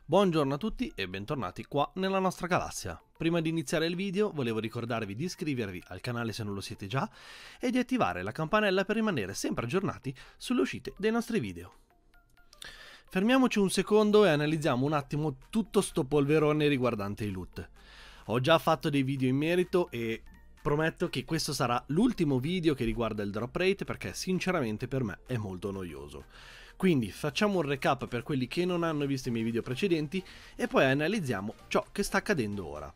Buongiorno a tutti e bentornati qua nella nostra galassia. Prima di iniziare il video volevo ricordarvi di iscrivervi al canale se non lo siete già e di attivare la campanella per rimanere sempre aggiornati sulle uscite dei nostri video. Fermiamoci un secondo e analizziamo un attimo tutto sto polverone riguardante i loot. Ho già fatto dei video in merito e prometto che questo sarà l'ultimo video che riguarda il drop rate perché sinceramente per me è molto noioso. Quindi facciamo un recap per quelli che non hanno visto i miei video precedenti e poi analizziamo ciò che sta accadendo ora.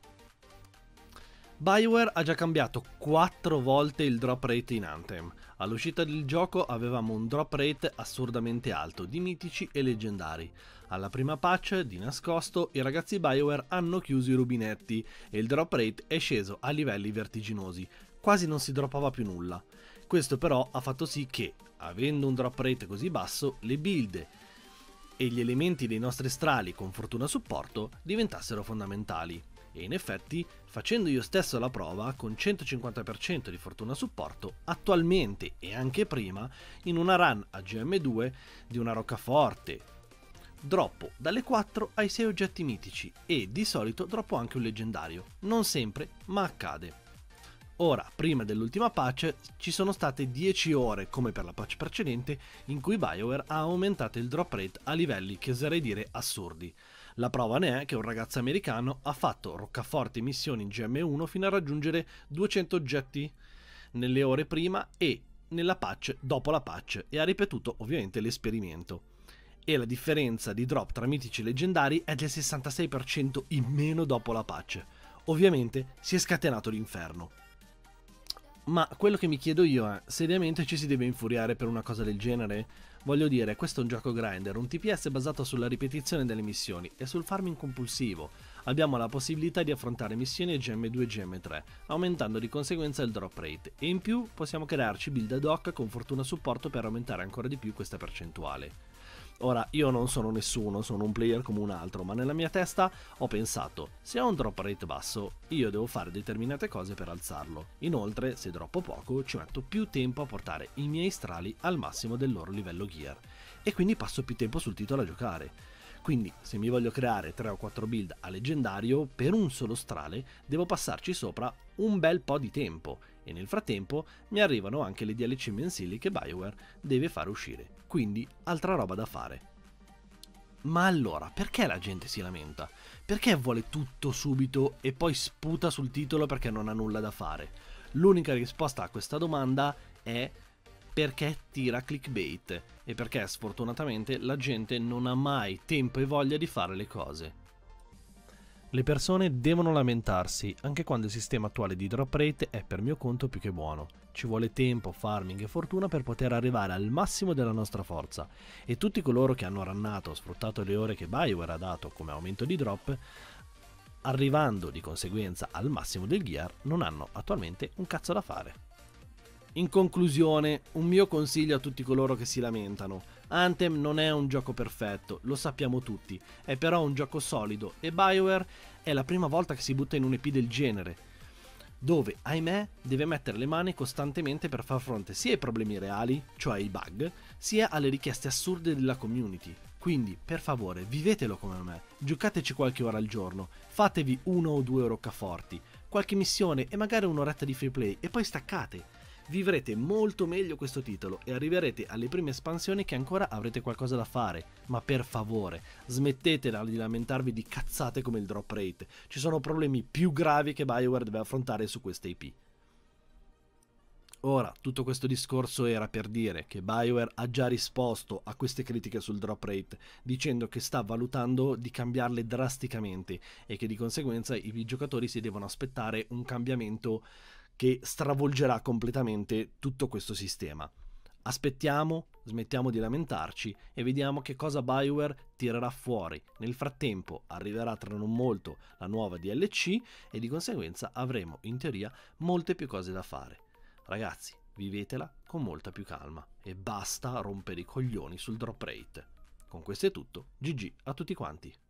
BioWare ha già cambiato 4 volte il drop rate in Anthem. All'uscita del gioco avevamo un drop rate assurdamente alto di mitici e leggendari. Alla prima patch, di nascosto, i ragazzi BioWare hanno chiuso i rubinetti e il drop rate è sceso a livelli vertiginosi, quasi non si droppava più nulla. Questo però ha fatto sì che, avendo un drop rate così basso, le build e gli elementi dei nostri strali con fortuna supporto diventassero fondamentali. E in effetti, facendo io stesso la prova, con 150% di fortuna supporto, attualmente e anche prima, in una run a GM2 di una roccaforte, droppo dalle 4 ai 6 oggetti mitici e di solito droppo anche un leggendario. Non sempre, ma accade. Ora, prima dell'ultima patch, ci sono state 10 ore, come per la patch precedente, in cui BioWare ha aumentato il drop rate a livelli che oserei dire assurdi. La prova ne è che un ragazzo americano ha fatto roccaforte missioni in GM1 fino a raggiungere 200 oggetti nelle ore prima e nella patch dopo la patch e ha ripetuto ovviamente l'esperimento. E la differenza di drop tra mitici e leggendari è del 66% in meno dopo la patch. Ovviamente si è scatenato l'inferno. Ma quello che mi chiedo io è, seriamente ci si deve infuriare per una cosa del genere? Voglio dire, questo è un gioco grinder, un TPS basato sulla ripetizione delle missioni e sul farming compulsivo. Abbiamo la possibilità di affrontare missioni GM2 e GM3, aumentando di conseguenza il drop rate, e in più possiamo crearci build ad hoc con fortuna supporto per aumentare ancora di più questa percentuale. Ora, io non sono nessuno, sono un player come un altro, ma nella mia testa ho pensato, se ho un drop rate basso, io devo fare determinate cose per alzarlo. Inoltre, se droppo poco, ci metto più tempo a portare i miei strali al massimo del loro livello gear, e quindi passo più tempo sul titolo a giocare. Quindi, se mi voglio creare 3 o 4 build a leggendario, per un solo strale, devo passarci sopra un bel po' di tempo, e nel frattempo mi arrivano anche le DLC mensili che BioWare deve fare uscire, quindi altra roba da fare. Ma allora, perché la gente si lamenta? Perché vuole tutto subito e poi sputa sul titolo perché non ha nulla da fare? L'unica risposta a questa domanda è perché tira clickbait e perché sfortunatamente la gente non ha mai tempo e voglia di fare le cose. Le persone devono lamentarsi anche quando il sistema attuale di drop rate è per mio conto più che buono. Ci vuole tempo, farming e fortuna per poter arrivare al massimo della nostra forza e tutti coloro che hanno runnato o sfruttato le ore che BioWare ha dato come aumento di drop, arrivando di conseguenza al massimo del gear, non hanno attualmente un cazzo da fare. In conclusione, un mio consiglio a tutti coloro che si lamentano: Anthem non è un gioco perfetto, lo sappiamo tutti, è però un gioco solido e BioWare è la prima volta che si butta in un EP del genere, dove, ahimè, deve mettere le mani costantemente per far fronte sia ai problemi reali, cioè ai bug, sia alle richieste assurde della community. Quindi, per favore, vivetelo come me, giocateci qualche ora al giorno, fatevi 1 o 2 roccaforti, qualche missione e magari un'oretta di free play e poi staccate. Vivrete molto meglio questo titolo e arriverete alle prime espansioni che ancora avrete qualcosa da fare, ma per favore smettetela di lamentarvi di cazzate come il drop rate, ci sono problemi più gravi che BioWare deve affrontare su queste IP. Ora, tutto questo discorso era per dire che BioWare ha già risposto a queste critiche sul drop rate, dicendo che sta valutando di cambiarle drasticamente e che di conseguenza i giocatori si devono aspettare un cambiamento che stravolgerà completamente tutto questo sistema. Aspettiamo, smettiamo di lamentarci e vediamo che cosa BioWare tirerà fuori. Nel frattempo arriverà tra non molto la nuova DLC e di conseguenza avremo in teoria molte più cose da fare. Ragazzi, vivetela con molta più calma e basta rompere i coglioni sul drop rate. Con questo è tutto, GG a tutti quanti.